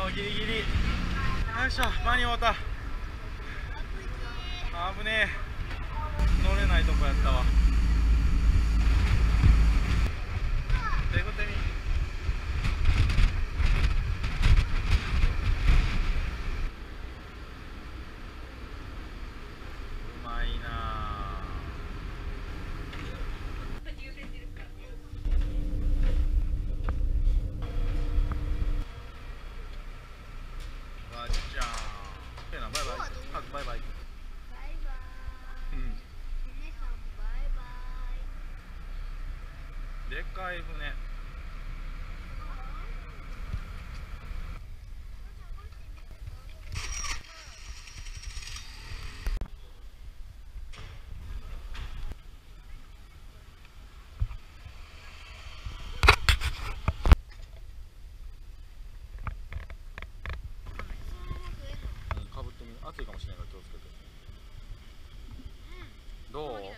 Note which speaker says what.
Speaker 1: ギリギリ。よいしょ、間に合うた。危ねえ、乗れないとこやったわ。手ごてみ。うまいなあ。わっちゃん。バイバイ。ハグバイバイ。うん。でかい船。かぶってみる。暑いかもしれないから気をつけて。どう？